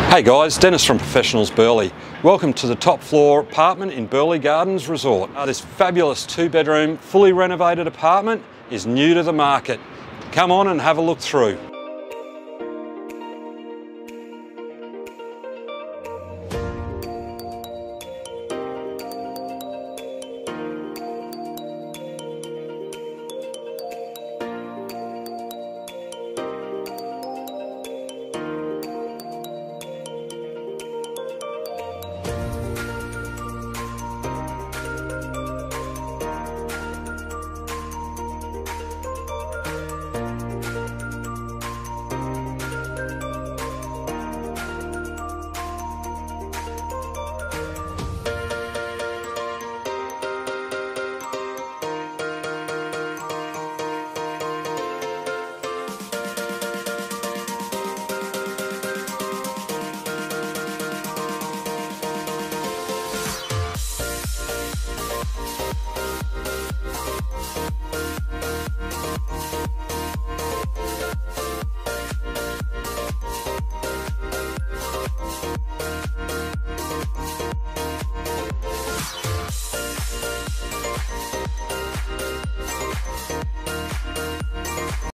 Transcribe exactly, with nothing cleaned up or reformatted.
Hey guys, Dennis from Professionals Burleigh. Welcome to the top floor apartment in Burleigh Gardens Resort. Uh, this fabulous two bedroom, fully renovated apartment is new to the market. Come on and have a look through.